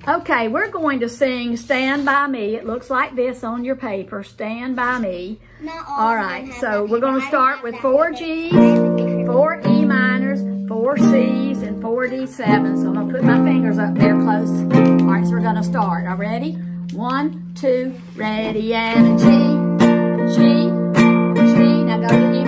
Okay, we're going to sing Stand By Me. It looks like this on your paper, Stand By Me. All right, so we're going to start with 4 G's, 4 E minors, 4 C's, and 4 D7s. So I'm going to put my fingers up there close. All right, so we're going to start. All right, ready? 1, 2, ready, and a G, G, G. Now go to E.